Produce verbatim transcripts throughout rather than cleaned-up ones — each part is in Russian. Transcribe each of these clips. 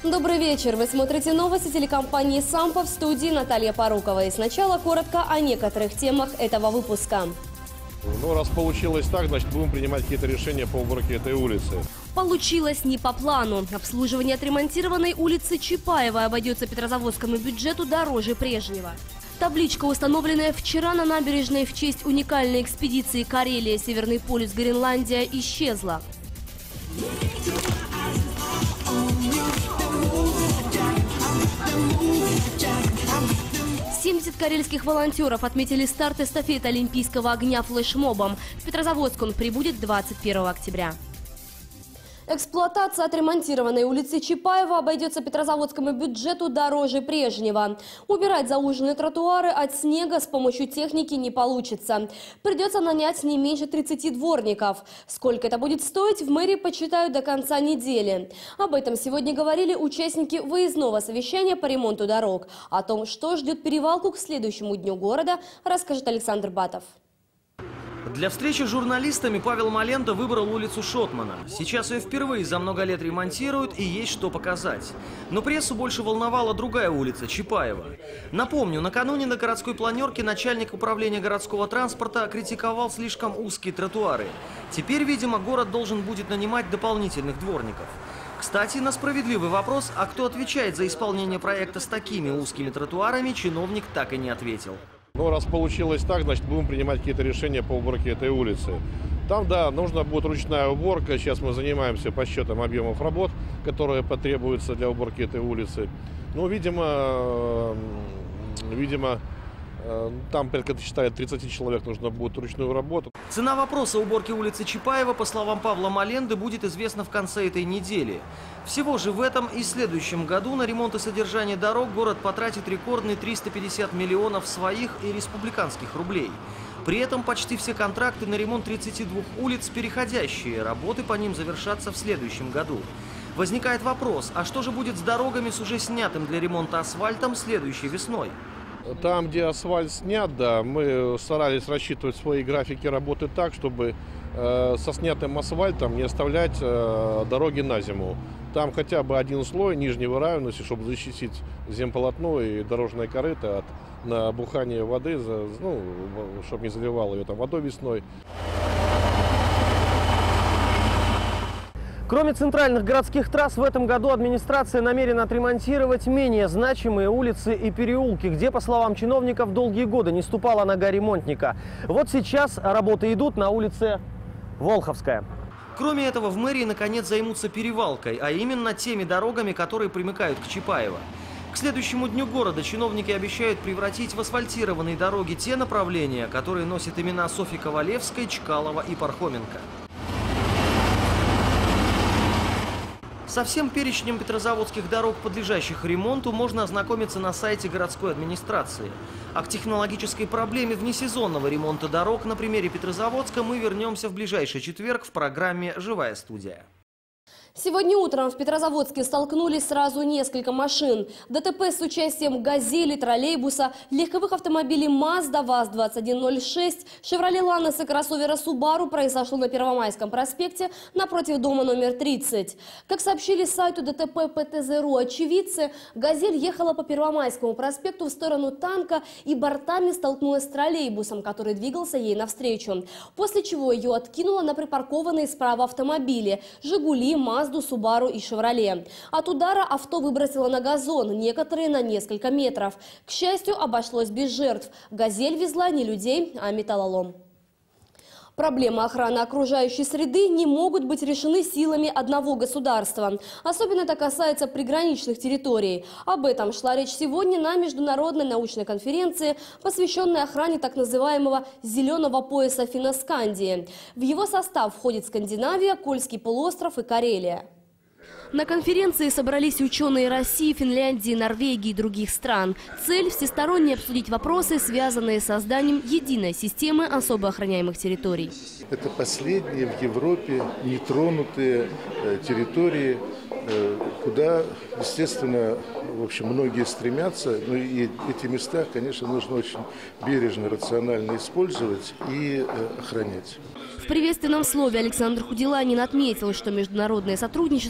Добрый вечер. Вы смотрите новости телекомпании «Сампо», в студии Наталья Порукова. И сначала коротко о некоторых темах этого выпуска. Ну, раз получилось так, значит, будем принимать какие-то решения по уборке этой улицы. Получилось не по плану. Обслуживание отремонтированной улицы Чапаева обойдется петрозаводскому бюджету дороже прежнего. Табличка, установленная вчера на набережной в честь уникальной экспедиции «Карелия. Северный полюс. Гренландия», исчезла. семьдесят карельских волонтеров отметили старт эстафеты Олимпийского огня флешмобом. В Петрозаводск он прибудет двадцать первого октября. Эксплуатация отремонтированной улицы Чапаева обойдется петрозаводскому бюджету дороже прежнего. Убирать зауженные тротуары от снега с помощью техники не получится. Придется нанять не меньше тридцати дворников. Сколько это будет стоить, в мэрии подсчитают до конца недели. Об этом сегодня говорили участники выездного совещания по ремонту дорог. О том, что ждет перевалку к следующему дню города, расскажет Александр Батов. Для встречи с журналистами Павел Малента выбрал улицу Шотмана. Сейчас ее впервые за много лет ремонтируют и есть что показать. Но прессу больше волновала другая улица – Чапаева. Напомню, накануне на городской планерке начальник управления городского транспорта критиковал слишком узкие тротуары. Теперь, видимо, город должен будет нанимать дополнительных дворников. Кстати, на справедливый вопрос, а кто отвечает за исполнение проекта с такими узкими тротуарами, чиновник так и не ответил. Ну, раз получилось так, значит, будем принимать какие-то решения по уборке этой улицы. Там, да, нужна будет ручная уборка. Сейчас мы занимаемся подсчетом объемов работ, которые потребуются для уборки этой улицы. Ну, видимо, видимо, там порядка, считает, тридцати человек нужно будет ручную работу. Цена вопроса уборки улицы Чапаева, по словам Павла Маленды, будет известна в конце этой недели. Всего же в этом и следующем году на ремонт и содержание дорог город потратит рекордные триста пятьдесят миллионов своих и республиканских рублей. При этом почти все контракты на ремонт тридцати двух улиц переходящие. Работы по ним завершатся в следующем году. Возникает вопрос, а что же будет с дорогами с уже снятым для ремонта асфальтом следующей весной? Там, где асфальт снят, да, мы старались рассчитывать свои графики работы так, чтобы э, со снятым асфальтом не оставлять э, дороги на зиму. Там хотя бы один слой нижней выравненности, чтобы защитить земполотно и дорожное корыто от набухания воды, ну, чтобы не заливало ее там водой весной. Кроме центральных городских трасс, в этом году администрация намерена отремонтировать менее значимые улицы и переулки, где, по словам чиновников, долгие годы не ступала нога ремонтника. Вот сейчас работы идут на улице Волховская. Кроме этого, в мэрии наконец займутся перевалкой, а именно теми дорогами, которые примыкают к Чапаево. К следующему дню города чиновники обещают превратить в асфальтированные дороги те направления, которые носят имена Софьи Ковалевской, Чкалова и Пархоменко. Со всем перечнем петрозаводских дорог, подлежащих ремонту, можно ознакомиться на сайте городской администрации. А к технологической проблеме внесезонного ремонта дорог на примере Петрозаводска мы вернемся в ближайший четверг в программе «Живая студия». Сегодня утром в Петрозаводске столкнулись сразу несколько машин. ДТП с участием «Газели», троллейбуса, легковых автомобилей «Мазда», ВАЗ двадцать один ноль шесть, «Шевроле Ланос» и кроссовера «Субару» произошло на Первомайском проспекте напротив дома номер тридцать. Как сообщили сайту ДТП ПТЗ.ру очевидцы, «Газель» ехала по Первомайскому проспекту в сторону танка и бортами столкнулась с троллейбусом, который двигался ей навстречу. После чего ее откинуло на припаркованные справа автомобили «Жигули», «Мазда», «Субару» и «Шевроле». От удара авто выбросило на газон, некоторые на несколько метров. К счастью, обошлось без жертв. «Газель» везла не людей, а металлолом. Проблемы охраны окружающей среды не могут быть решены силами одного государства. Особенно это касается приграничных территорий. Об этом шла речь сегодня на международной научной конференции, посвященной охране так называемого «зеленого пояса Финно-Скандии». В его состав входит Скандинавия, Кольский полуостров и Карелия. На конференции собрались ученые России, Финляндии, Норвегии и других стран. Цель – всесторонне обсудить вопросы, связанные с созданием единой системы особо охраняемых территорий. Это последние в Европе нетронутые территории, куда, естественно, в общем, многие стремятся. Ну и эти места, конечно, нужно очень бережно, рационально использовать и охранять. В приветственном слове Александр Худиланин отметил, что международное сотрудничество в сфере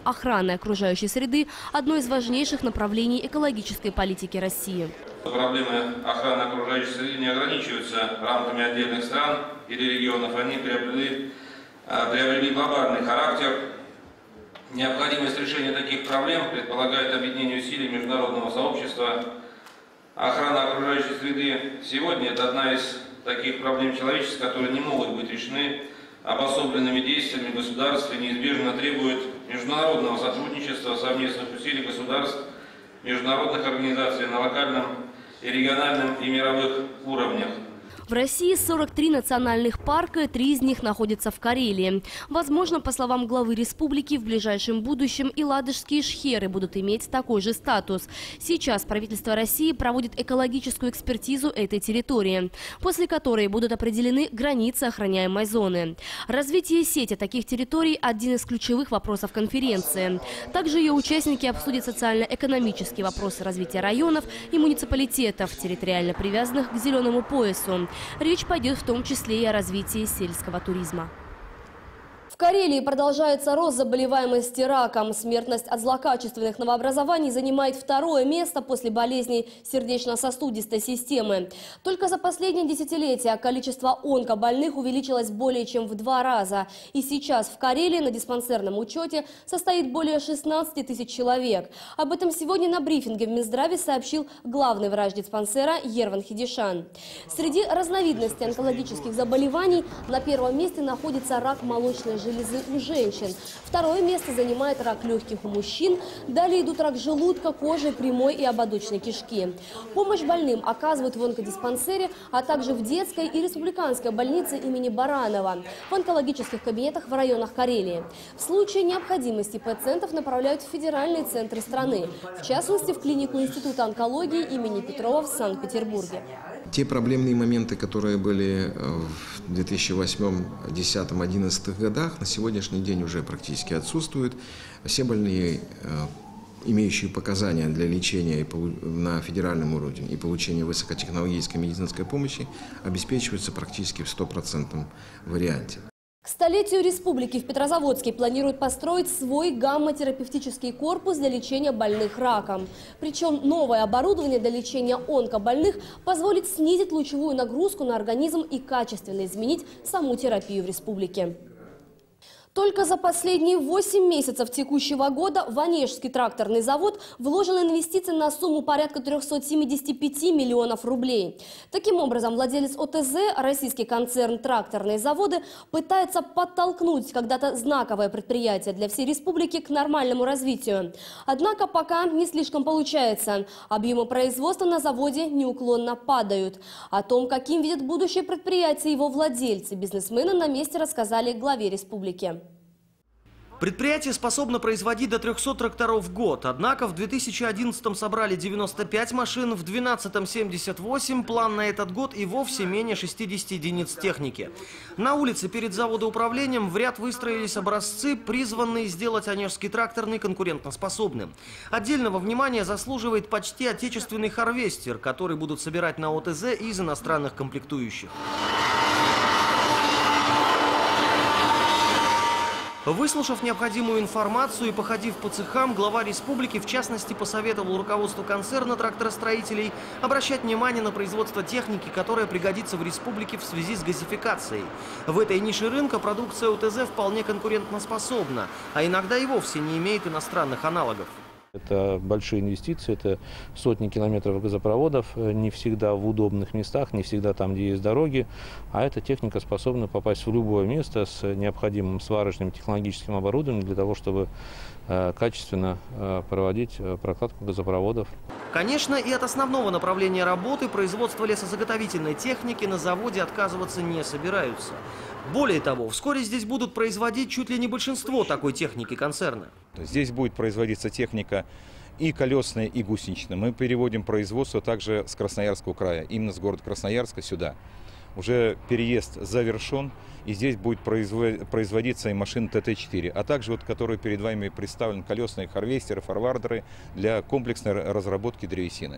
охраны окружающей среды – одно из важнейших направлений экологической политики России. Проблемы охраны окружающей среды не ограничиваются рамками отдельных стран или регионов. Они приобрели, приобрели глобальный характер. Необходимость решения таких проблем предполагает объединение усилий международного сообщества. Охрана окружающей среды сегодня – это одна из таких проблем человеческих, которые не могут быть решены обособленными действиями государств и неизбежно требуют международного сотрудничества, совместных усилий государств, международных организаций на локальном и региональном и мировых уровнях. В России сорок три национальных парка, три из них находятся в Карелии. Возможно, по словам главы республики, в ближайшем будущем и ладожские шхеры будут иметь такой же статус. Сейчас правительство России проводит экологическую экспертизу этой территории, после которой будут определены границы охраняемой зоны. Развитие сети таких территорий – один из ключевых вопросов конференции. Также ее участники обсудят социально-экономические вопросы развития районов и муниципалитетов, территориально привязанных к зеленому поясу. Речь пойдет в том числе и о развитии сельского туризма. В Карелии продолжается рост заболеваемости раком. Смертность от злокачественных новообразований занимает второе место после болезней сердечно-сосудистой системы. Только за последние десятилетия количество онкобольных увеличилось более чем в два раза. И сейчас в Карелии на диспансерном учете состоит более шестнадцати тысяч человек. Об этом сегодня на брифинге в Минздраве сообщил главный врач диспансера Ерван Хидишан. Среди разновидностей онкологических заболеваний на первом месте находится рак молочной железы у женщин. Второе место занимает рак легких у мужчин. Далее идут рак желудка, кожи, прямой и ободочной кишки. Помощь больным оказывают в онкодиспансере, а также в детской и республиканской больнице имени Баранова, в онкологических кабинетах в районах Карелии. В случае необходимости пациентов направляют в федеральные центры страны, в частности, в клинику Института онкологии имени Петрова в Санкт-Петербурге. Те проблемные моменты, которые были в две тысячи восьмом, две тысячи десятом, две тысячи одиннадцатом годах, на сегодняшний день уже практически отсутствуют. Все больные, имеющие показания для лечения на федеральном уровне и получения высокотехнологической медицинской помощи, обеспечиваются практически в стопроцентном варианте. К столетию республики в Петрозаводске планируют построить свой гамма-терапевтический корпус для лечения больных раком. Причем новое оборудование для лечения онкобольных позволит снизить лучевую нагрузку на организм и качественно изменить саму терапию в республике. Только за последние восемь месяцев текущего года Ванежский тракторный завод вложил инвестиции на сумму порядка трёхсот семидесяти пяти миллионов рублей. Таким образом, владелец О Т З, российский концерн «Тракторные заводы», пытается подтолкнуть когда-то знаковое предприятие для всей республики к нормальному развитию. Однако пока не слишком получается. Объемы производства на заводе неуклонно падают. О том, каким видят будущее предприятие его владельцы, бизнесмены на месте рассказали главе республики. Предприятие способно производить до трёхсот тракторов в год, однако в две тысячи одиннадцатом собрали девяносто пять машин, в две тысячи двенадцатом семьдесят восемь, план на этот год и вовсе менее шестидесяти единиц техники. На улице перед заводоуправлением в ряд выстроились образцы, призванные сделать Онежский тракторный конкурентоспособным. Отдельного внимания заслуживает почти отечественный харвестер, который будут собирать на О Т З из иностранных комплектующих. Выслушав необходимую информацию и походив по цехам, глава республики в частности посоветовал руководству концерна тракторостроителей обращать внимание на производство техники, которая пригодится в республике в связи с газификацией. В этой нише рынка продукция О Т З вполне конкурентоспособна, а иногда и вовсе не имеет иностранных аналогов. Это большие инвестиции, это сотни километров газопроводов, не всегда в удобных местах, не всегда там, где есть дороги. А эта техника способна попасть в любое место с необходимым сварочным технологическим оборудованием для того, чтобы э, качественно э, проводить прокладку газопроводов. Конечно, и от основного направления работы производства лесозаготовительной техники на заводе отказываться не собираются. Более того, вскоре здесь будут производить чуть ли не большинство такой техники концерна. Здесь будет производиться техника и колесная, и гусеничная. Мы переводим производство также с Красноярского края, именно с города Красноярска сюда. Уже переезд завершен, и здесь будет производиться и машина Т Т четыре, а также, вот, которые перед вами представлены, колесные харвестеры, форвардеры для комплексной разработки древесины.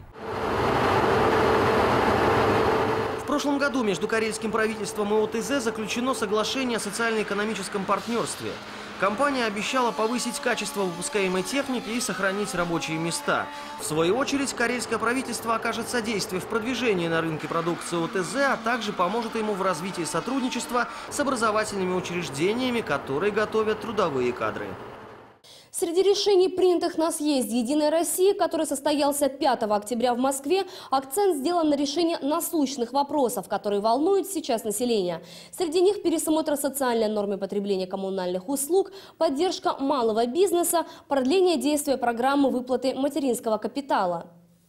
В прошлом году между карельским правительством и О Т З заключено соглашение о социально-экономическом партнерстве. Компания обещала повысить качество выпускаемой техники и сохранить рабочие места. В свою очередь, карельское правительство окажет содействие в продвижении на рынке продукции О Т З, а также поможет ему в развитии сотрудничества с образовательными учреждениями, которые готовят трудовые кадры. Среди решений, принятых на съезде «Единая Россия», который состоялся пятого октября в Москве, акцент сделан на решение насущных вопросов, которые волнуют сейчас население. Среди них пересмотр социальной нормы потребления коммунальных услуг, поддержка малого бизнеса, продление действия программы выплаты материнского капитала.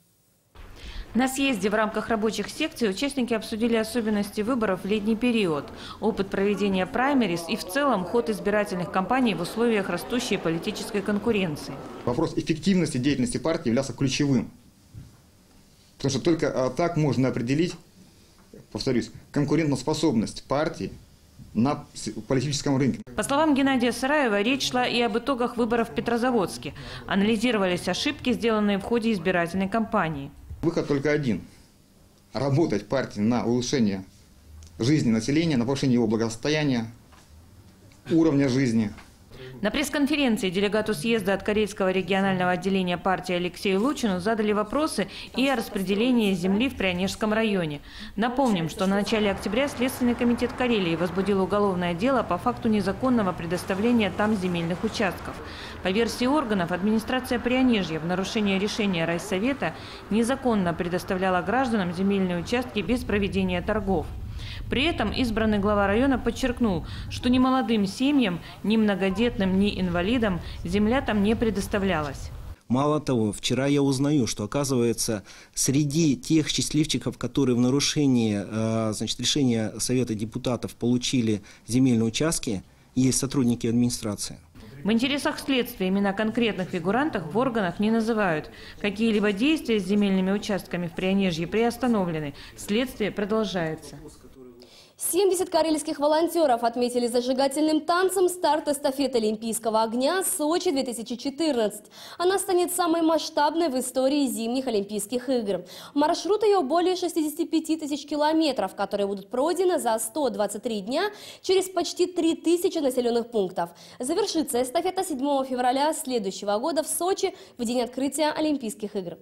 На съезде в рамках рабочих секций участники обсудили особенности выборов в летний период, опыт проведения праймерис и в целом ход избирательных кампаний в условиях растущей политической конкуренции. Вопрос эффективности деятельности партии являлся ключевым. Потому что только так можно определить, повторюсь, конкурентоспособность партии на политическом рынке. По словам Геннадия Сараева, речь шла и об итогах выборов в Петрозаводске. Анализировались ошибки, сделанные в ходе избирательной кампании. Выход только один – работать партии на улучшение жизни населения, на повышение его благосостояния, уровня жизни. На пресс-конференции делегату съезда от Карельского регионального отделения партии Алексею Лучину задали вопросы и о распределении земли в Прионежском районе. Напомним, что на начале октября Следственный комитет Карелии возбудил уголовное дело по факту незаконного предоставления там земельных участков. По версии органов, администрация Прионежья в нарушение решения райсовета незаконно предоставляла гражданам земельные участки без проведения торгов. При этом избранный глава района подчеркнул, что ни молодым семьям, ни многодетным, ни инвалидам земля там не предоставлялась. Мало того, вчера я узнаю, что, оказывается, среди тех счастливчиков, которые в нарушении значит, решения Совета депутатов получили земельные участки, есть сотрудники администрации. В интересах следствия имена конкретных фигурантов в органах не называют. Какие-либо действия с земельными участками в Прионежье приостановлены. Следствие продолжается. семьдесят карельских волонтеров отметили зажигательным танцем старт эстафеты Олимпийского огня Сочи две тысячи четырнадцать. Она станет самой масштабной в истории зимних Олимпийских игр. Маршрут ее более шестидесяти пяти тысяч километров, которые будут пройдены за сто двадцать три дня через почти три тысячи населенных пунктов. Завершится эстафета седьмого февраля следующего года в Сочи в день открытия Олимпийских игр.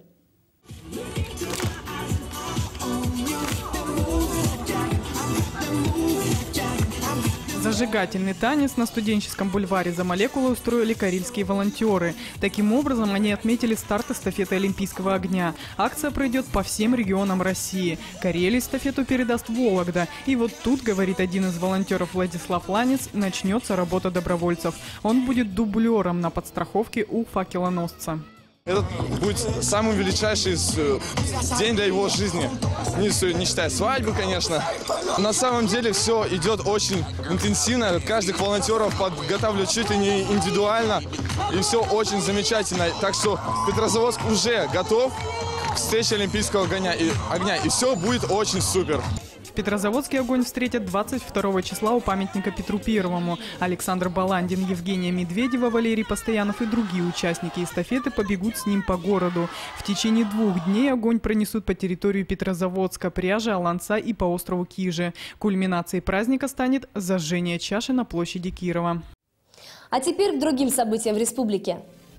Зажигательный танец на студенческом бульваре «За молекулы» устроили карельские волонтеры. Таким образом, они отметили старт эстафеты Олимпийского огня. Акция пройдет по всем регионам России. Карелии эстафету передаст Вологда. И вот тут, говорит один из волонтеров Владислав Ланец, начнется работа добровольцев. Он будет дублером на подстраховке у факелоносца. Это будет самый величайший день для его жизни, не, не считая свадьбы, конечно. На самом деле все идет очень интенсивно, каждых волонтеров подготавливают чуть ли не индивидуально, и все очень замечательно. Так что Петрозаводск уже готов к встрече Олимпийского огня, и, огня, и все будет очень супер. В Петрозаводске огонь встретят двадцать второго числа у памятника Петру Первому. Александр Баландин, Евгения Медведева, Валерий Постоянов и другие участники эстафеты побегут с ним по городу. В течение двух дней огонь пронесут по территории Петрозаводска, Пряжа, Аланца и по острову Кижи. Кульминацией праздника станет зажжение чаши на площади Кирова. А теперь к другим событиям в республике.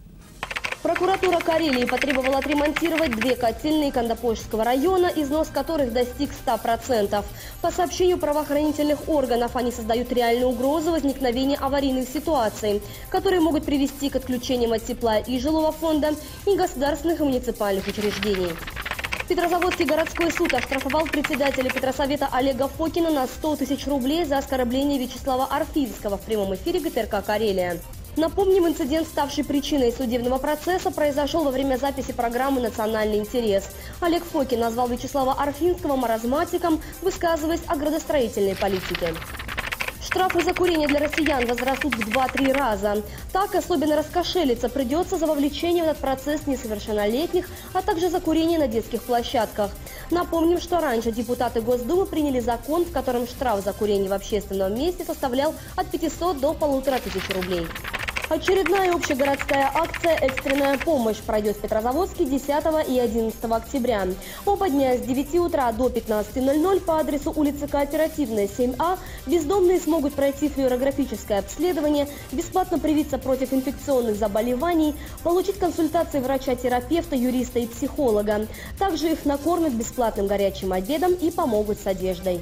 Прокуратура Карелии потребовала отремонтировать две котельные Кандапольского района, износ которых достиг ста процентов. По сообщению правоохранительных органов, они создают реальную угрозу возникновения аварийных ситуаций, которые могут привести к отключениям от тепла и жилого фонда, и государственных и муниципальных учреждений. Петрозаводский городской суд оштрафовал председателя Петросовета Олега Фокина на сто тысяч рублей за оскорбление Вячеслава Арфинского в прямом эфире Г Т Р К «Карелия». Напомним, инцидент, ставший причиной судебного процесса, произошел во время записи программы «Национальный интерес». Олег Фокин назвал Вячеслава Арфинского маразматиком, высказываясь о градостроительной политике. Штрафы за курение для россиян возрастут в два-три раза. Так особенно раскошелиться придется за вовлечение в этот процесс несовершеннолетних, а также за курение на детских площадках. Напомним, что раньше депутаты Госдумы приняли закон, в котором штраф за курение в общественном месте составлял от пятисот до полутора тысяч рублей. Очередная общегородская акция «Экстренная помощь» пройдет в Петрозаводске десятого и одиннадцатого октября. Оба дня с девяти утра до пятнадцати ноль-ноль по адресу улица Кооперативная, семь А бездомные смогут пройти флюорографическое обследование, бесплатно привиться против инфекционных заболеваний, получить консультации врача-терапевта, юриста и психолога. Также их накормят бесплатным горячим обедом и помогут с одеждой.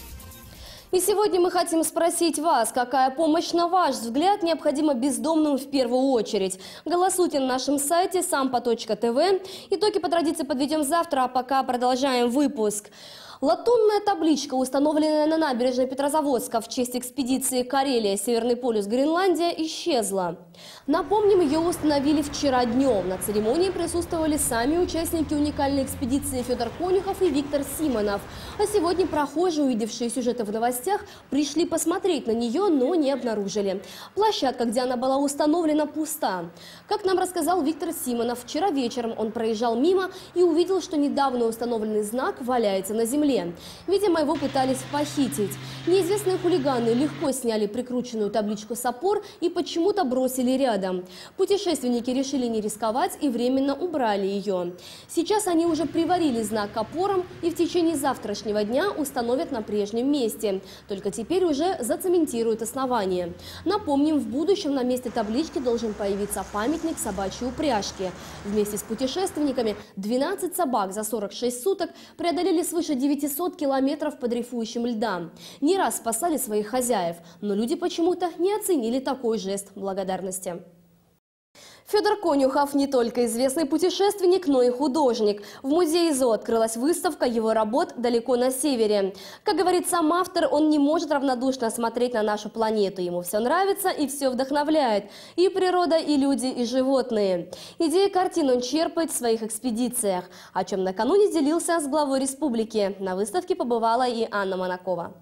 И сегодня мы хотим спросить вас, какая помощь, на ваш взгляд, необходима бездомным в первую очередь. Голосуйте на нашем сайте сампо точка тв. Итоги по традиции подведем завтра, а пока продолжаем выпуск. Латунная табличка, установленная на набережной Петрозаводска в честь экспедиции «Карелия. Северный полюс. Гренландия», исчезла. Напомним, ее установили вчера днем. На церемонии присутствовали сами участники уникальной экспедиции Федор Конюхов и Виктор Симонов. А сегодня прохожие, увидевшие сюжеты в новостях, пришли посмотреть на нее, но не обнаружили. Площадка, где она была установлена, пуста. Как нам рассказал Виктор Симонов, вчера вечером он проезжал мимо и увидел, что недавно установленный знак валяется на земле. Видимо, его пытались похитить. Неизвестные хулиганы легко сняли прикрученную табличку с опор и почему-то бросили рядом. Путешественники решили не рисковать и временно убрали ее. Сейчас они уже приварили знак к опорам и в течение завтрашнего дня установят на прежнем месте. Только теперь уже зацементируют основание. Напомним, в будущем на месте таблички должен появиться памятник собачьей упряжки. Вместе с путешественниками двенадцать собак за сорок шесть суток преодолели свыше девятисот километров по дрейфующим льдам. Не раз спасали своих хозяев, но люди почему-то не оценили такой жест благодарности. Федор Конюхов не только известный путешественник, но и художник. В музее ЗОО открылась выставка его работ далеко на севере. Как говорит сам автор, он не может равнодушно смотреть на нашу планету. Ему все нравится и все вдохновляет. И природа, и люди, и животные. Идеи картин он черпает в своих экспедициях, о чем накануне делился с главой республики. На выставке побывала и Анна Монакова.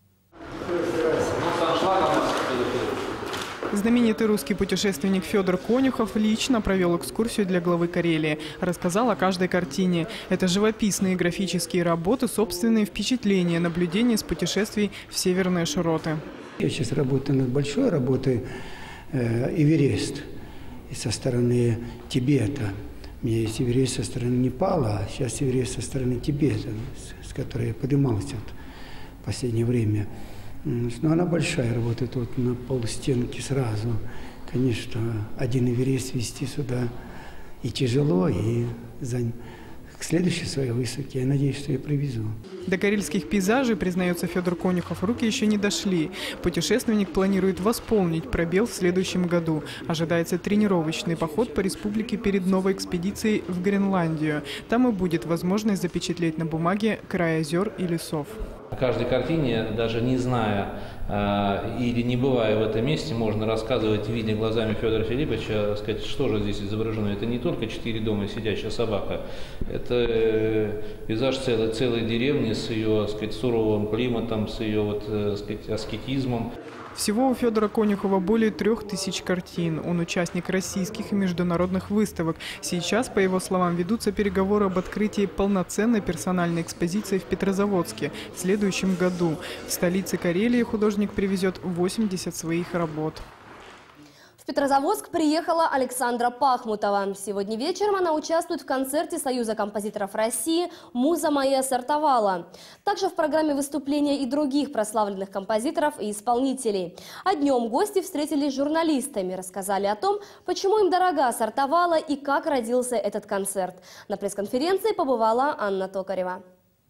Знаменитый русский путешественник Федор Конюхов лично провел экскурсию для главы Карелии. Рассказал о каждой картине. Это живописные графические работы, собственные впечатления, наблюдения с путешествий в северные широты. Я сейчас работаю над большой работой э, «Эверест» со стороны Тибета. У меня есть Эверест со стороны Непала, а сейчас Эверест со стороны Тибета, с, с которой я поднимался вот в последнее время. Но она большая, работает вот на полстенки сразу. Конечно, один Эверест везти сюда и тяжело, и за... к следующей своей выставке я надеюсь, что я привезу. До карельских пейзажей, признается Федор Конюхов, руки еще не дошли. Путешественник планирует восполнить пробел в следующем году. Ожидается тренировочный поход по республике перед новой экспедицией в Гренландию. Там и будет возможность запечатлеть на бумаге край озер и лесов. О каждой картине, даже не зная э, или не бывая в этом месте, можно рассказывать, видя глазами Федора Филипповича, сказать, что же здесь изображено. Это не только четыре дома и сидящая собака, это э, пейзаж целой, целой деревни с ее, сказать, суровым климатом, с ее вот, э, сказать, аскетизмом. Всего у Федора Конюхова более трех тысяч картин. Он участник российских и международных выставок. Сейчас, по его словам, ведутся переговоры об открытии полноценной персональной экспозиции в Петрозаводске в следующем году. В столице Карелии художник привезет восемьдесят своих работ. В Петрозаводск приехала Александра Пахмутова. Сегодня вечером она участвует в концерте Союза композиторов России «Муза моя сортовала». Также в программе выступления и других прославленных композиторов и исполнителей. А днем гости встретились с журналистами, рассказали о том, почему им дорога сортовала и как родился этот концерт. На пресс-конференции побывала Анна Токарева.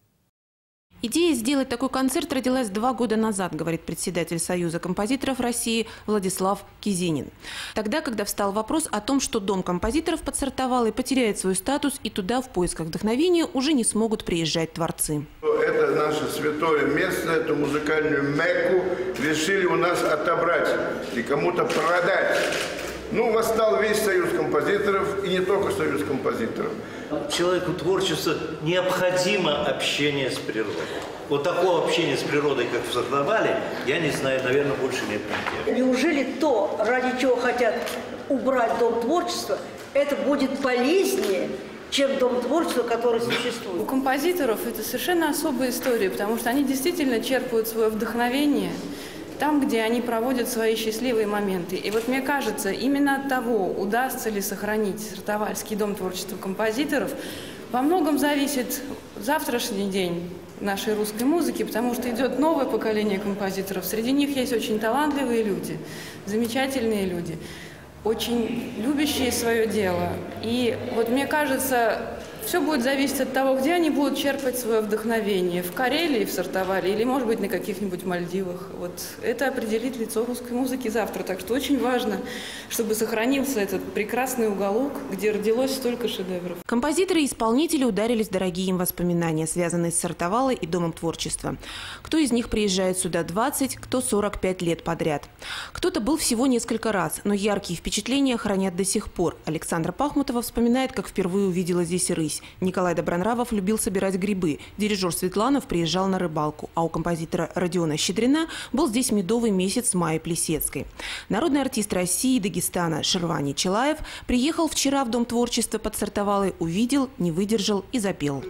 Идея сделать такой концерт родилась два года назад, говорит председатель Союза композиторов России Владислав Кизинин. Тогда, когда встал вопрос о том, что Дом композиторов под Сортовалой потеряет свой статус и туда в поисках вдохновения уже не смогут приезжать творцы. Это наше святое место, эту музыкальную Мекку решили у нас отобрать и кому-то продать. Ну, восстал весь Союз композиторов, и не только Союз композиторов. Человеку творчества необходимо общение с природой. Вот такого общения с природой, как в Сортовале, я не знаю, наверное, больше нет нигде. Неужели то, ради чего хотят убрать Дом творчества, это будет полезнее, чем Дом творчества, который существует? У композиторов это совершенно особая история, потому что они действительно черпают свое вдохновение там, где они проводят свои счастливые моменты. И вот мне кажется, именно от того, удастся ли сохранить Сартовальский дом творчества композиторов, во многом зависит завтрашний день нашей русской музыки, потому что идет новое поколение композиторов. Среди них есть очень талантливые люди, замечательные люди, очень любящие свое дело. И вот мне кажется, все будет зависеть от того, где они будут черпать свое вдохновение. В Карелии, в Сартовале или, может быть, на каких-нибудь Мальдивах. Вот это определит лицо русской музыки завтра. Так что очень важно, чтобы сохранился этот прекрасный уголок, где родилось столько шедевров. Композиторы и исполнители ударились в дорогие им воспоминания, связанные с Сартовалой и Домом творчества. Кто из них приезжает сюда двадцать, кто сорок пять лет подряд. Кто-то был всего несколько раз, но яркие впечатления хранят до сих пор. Александра Пахмутова вспоминает, как впервые увидела здесь рысь. Николай Добронравов любил собирать грибы. Дирижер Светланов приезжал на рыбалку. А у композитора Родиона Щедрина был здесь медовый месяц с Майей Плесецкой. Народный артист России и Дагестана Шервани Челаев приехал вчера в Дом творчества под Сартовалой, увидел, не выдержал и запел.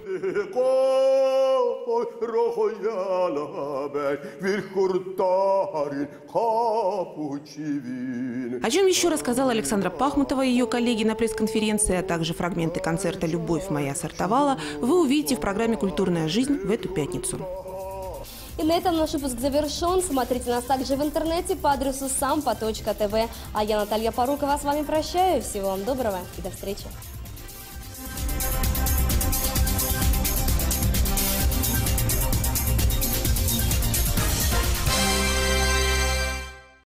О чем еще рассказала Александра Пахмутова и ее коллеги на пресс-конференции, а также фрагменты концерта «Любовь моя Сартовала» вы увидите в программе «Культурная жизнь» в эту пятницу. И на этом наш выпуск завершен. Смотрите нас также в интернете по адресу сампа точка тв. А я, Наталья Порукова, с вами прощаюсь. Всего вам доброго и до встречи.